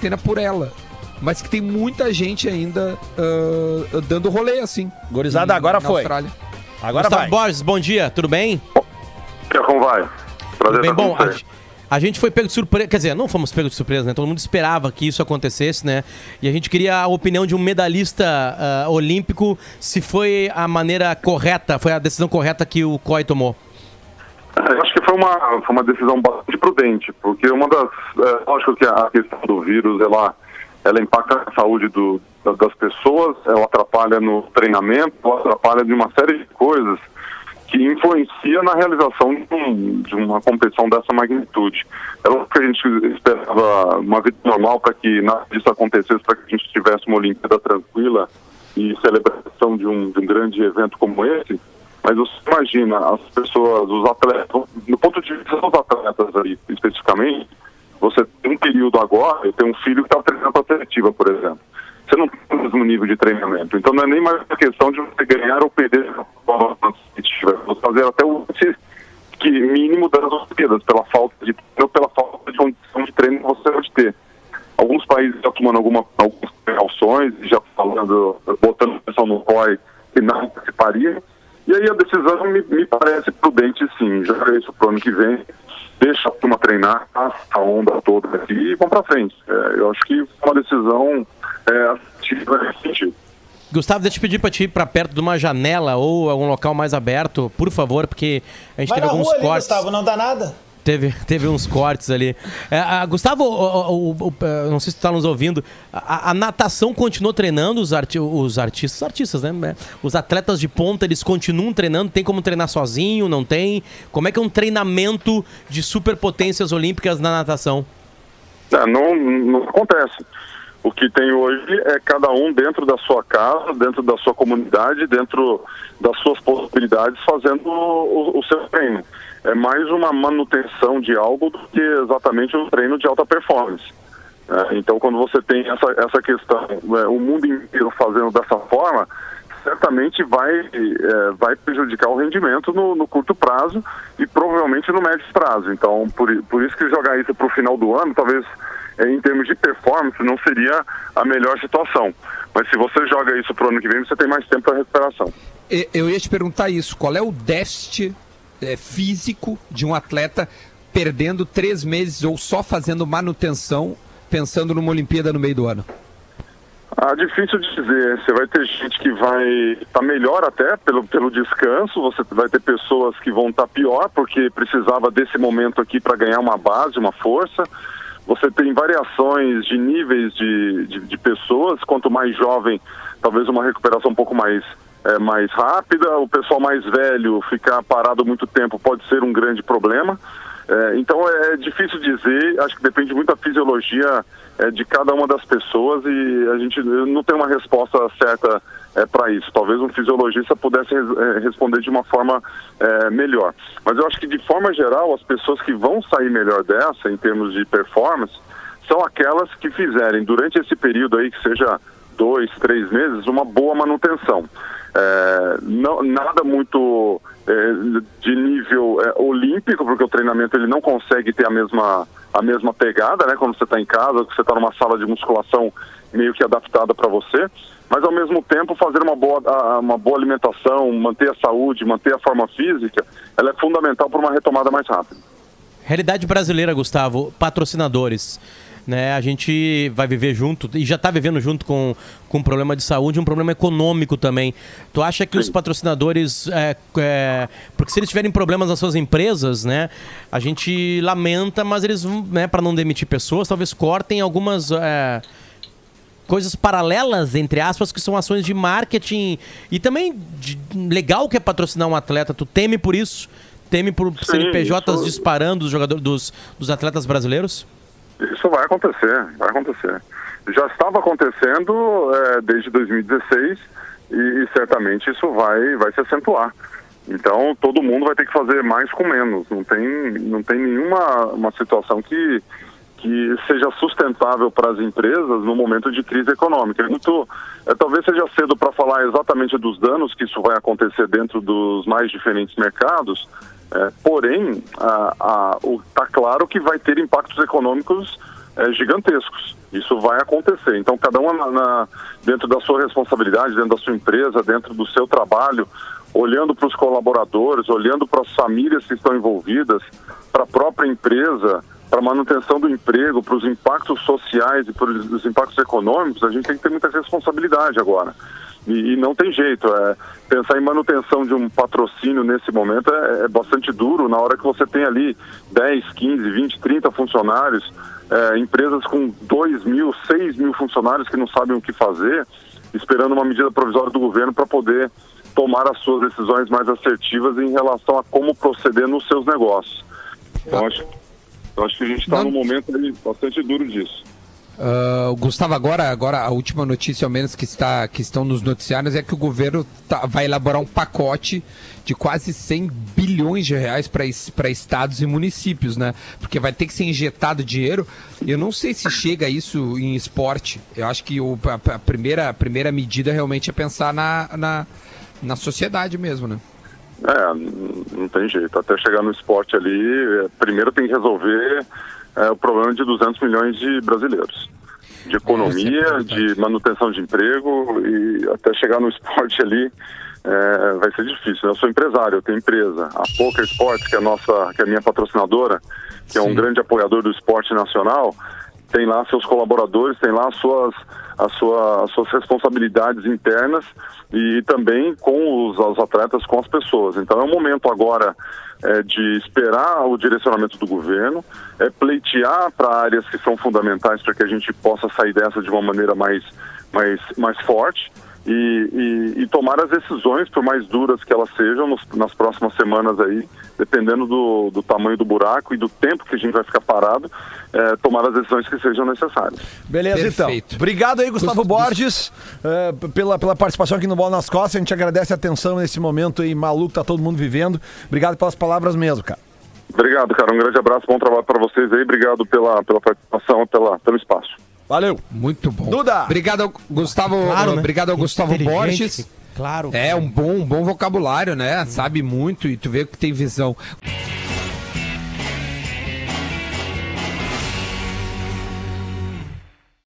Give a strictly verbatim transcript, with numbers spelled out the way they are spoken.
quarentena por ela. Mas que tem muita gente ainda uh, dando rolê, assim. Gurizada, agora foi. Austrália. Agora Gustavo vai. Borges, bom dia, tudo bem? Como vai? Prazer Bem, estar com bom, você. a, a gente foi pego de surpresa, quer dizer, não fomos pegos de surpresa, né? Todo mundo esperava que isso acontecesse, né? E a gente queria a opinião de um medalhista uh, olímpico, se foi a maneira correta, foi a decisão correta que o C O I tomou. Eu acho que foi uma, foi uma decisão bastante prudente, porque uma das... É, lógico que a questão do vírus, ela, ela impacta na saúde do, das pessoas, ela atrapalha no treinamento, ela atrapalha de uma série de coisas que influencia na realização de, um, de uma competição dessa magnitude. É lógico que a gente esperava uma vida normal para que nada disso acontecesse, para que a gente tivesse uma Olimpíada tranquila e celebração de um, de um grande evento como esse, mas você imagina, as pessoas, os atletas, no ponto de vista dos atletas ali, especificamente, você tem um período agora, eu tenho um filho que está treinando para a seletiva, por exemplo. Você não tem o mesmo nível de treinamento. Então não é nem mais uma questão de você ganhar ou perder a prova competitiva. Você fazer até o que mínimo das Olimpíadas, pela falta de treino, pela falta de condição de treino que você pode ter. Alguns países já tomando alguma, algumas precauções, já falando, botando atenção no C O I, que não participaria. E aí a decisão me, me parece prudente, sim. Já é isso para o ano que vem. Deixa a turma treinar, passa a onda toda aqui e vamos para frente. É, eu acho que é uma decisão é, ativa nesse sentido. Gustavo, deixa eu pedir pra ti ir pra perto de uma janela ou algum local mais aberto, por favor, porque a gente Vai teve na alguns rua ali, cortes. Gustavo, não dá nada. Teve, teve uns cortes ali. É, a, Gustavo, o, o, o, não sei se tu tá nos ouvindo, a, a natação continuou treinando, os, arti os artistas, artistas, né? Os atletas de ponta, eles continuam treinando, tem como treinar sozinho, não tem? Como é que é um treinamento de superpotências olímpicas na natação? É, não, não acontece. O que tem hoje é cada um dentro da sua casa, dentro da sua comunidade, dentro das suas possibilidades, fazendo o, o seu treino. É mais uma manutenção de algo do que exatamente um treino de alta performance. É, então, quando você tem essa, essa questão, é, o mundo inteiro fazendo dessa forma, certamente vai, é, vai prejudicar o rendimento no, no curto prazo e provavelmente no médio prazo. Então, por, por isso que jogar isso para o final do ano, talvez... É, em termos de performance, não seria a melhor situação. Mas se você joga isso para o ano que vem, você tem mais tempo para recuperação. Eu ia te perguntar isso, qual é o déficit é, físico de um atleta perdendo três meses ou só fazendo manutenção, pensando numa Olimpíada no meio do ano? Ah, difícil de dizer. Você vai ter gente que vai estar tá melhor até pelo, pelo descanso, você vai ter pessoas que vão estar tá pior porque precisava desse momento aqui para ganhar uma base, uma força. Você tem variações de níveis de, de, de pessoas, quanto mais jovem, talvez uma recuperação um pouco mais, é, mais rápida. O pessoal mais velho ficar parado muito tempo pode ser um grande problema. É, então é difícil dizer, acho que depende muito da fisiologia é, de cada uma das pessoas e a gente não tem uma resposta certa é, para isso. Talvez um fisiologista pudesse é, responder de uma forma é, melhor. Mas eu acho que de forma geral as pessoas que vão sair melhor dessa em termos de performance são aquelas que fizerem durante esse período aí, que seja dois, três meses, uma boa manutenção. É, não, nada muito é, de nível é, olímpico, porque o treinamento ele não consegue ter a mesma, a mesma pegada, né, quando você está em casa, você está numa sala de musculação meio que adaptada para você, mas ao mesmo tempo fazer uma boa, uma boa alimentação, manter a saúde, manter a forma física, ela é fundamental para uma retomada mais rápida. Realidade brasileira, Gustavo, patrocinadores. Né, a gente vai viver junto, e já está vivendo junto com, com um problema de saúde, um problema econômico também. Tu acha que Sim. os patrocinadores, é, é, porque se eles tiverem problemas nas suas empresas, né, a gente lamenta, mas eles, né, para não demitir pessoas, talvez cortem algumas é, coisas paralelas, entre aspas, que são ações de marketing e também de, legal que é patrocinar um atleta. Tu teme por isso? Teme por Sim, C N P Js isso... disparando os jogadores, dos, dos atletas brasileiros? Isso vai acontecer, vai acontecer. Já estava acontecendo é, desde dois mil e dezesseis e, e certamente isso vai, vai se acentuar. Então todo mundo vai ter que fazer mais com menos. Não tem, não tem nenhuma uma situação que, que seja sustentável para as empresas no momento de crise econômica. Muito, é, talvez seja cedo para falar exatamente dos danos que isso vai acontecer dentro dos mais diferentes mercados. É, porém, está claro que vai ter impactos econômicos é, gigantescos. Isso vai acontecer. Então, cada um na, na, dentro da sua responsabilidade, dentro da sua empresa, dentro do seu trabalho, olhando para os colaboradores, olhando para as famílias que estão envolvidas, para a própria empresa, para a manutenção do emprego, para os impactos sociais e para os impactos econômicos, a gente tem que ter muita responsabilidade agora. E, e não tem jeito. É, pensar em manutenção de um patrocínio nesse momento é, é bastante duro, na hora que você tem ali dez, quinze, vinte, trinta funcionários, é, empresas com dois mil, seis mil funcionários que não sabem o que fazer, esperando uma medida provisória do governo para poder tomar as suas decisões mais assertivas em relação a como proceder nos seus negócios. Então, acho, eu acho que a gente está num momento aí bastante duro disso. Uh, Gustavo, agora, agora a última notícia, ao menos que, está, que estão nos noticiários, é que o governo tá, vai elaborar um pacote de quase cem bilhões de reais para estados e municípios, né? Porque vai ter que ser injetado dinheiro. Eu não sei se chega isso em esporte. Eu acho que o, a, a, primeira, a primeira medida realmente é pensar na, na, na sociedade mesmo, né? É, não tem jeito. Até chegar no esporte ali, primeiro tem que resolver é, o problema de duzentos milhões de brasileiros. De economia, é de manutenção de emprego, e até chegar no esporte ali é, vai ser difícil. Eu sou empresário, eu tenho empresa. A Poker Sports, que é, a nossa, que é a minha patrocinadora, que Sim. é um grande apoiador do esporte nacional, tem lá seus colaboradores, tem lá as suas, as sua, as suas responsabilidades internas e também com os, os atletas, com as pessoas. Então é um momento agora é, de esperar o direcionamento do governo, é pleitear para áreas que são fundamentais para que a gente possa sair dessa de uma maneira mais, mais, mais forte e, e, e tomar as decisões, por mais duras que elas sejam, nos, nas próximas semanas aí, dependendo do, do tamanho do buraco e do tempo que a gente vai ficar parado, é, tomar as decisões que sejam necessárias. Beleza, Perfeito. Então. Obrigado aí, Gustavo Gust... Borges, uh, pela, pela participação aqui no Bola nas Costas. A gente agradece a atenção nesse momento aí maluco que tá todo mundo vivendo. Obrigado pelas palavras mesmo, cara. Obrigado, cara. Um grande abraço, bom trabalho para vocês aí. Obrigado pela, pela participação, pela, pelo espaço. Valeu. Muito bom. Duda. Obrigado, Gustavo. Claro, né? Obrigado ao Gustavo Borges. Claro. É um bom, um bom vocabulário, né? Sabe muito e tu vê que tem visão.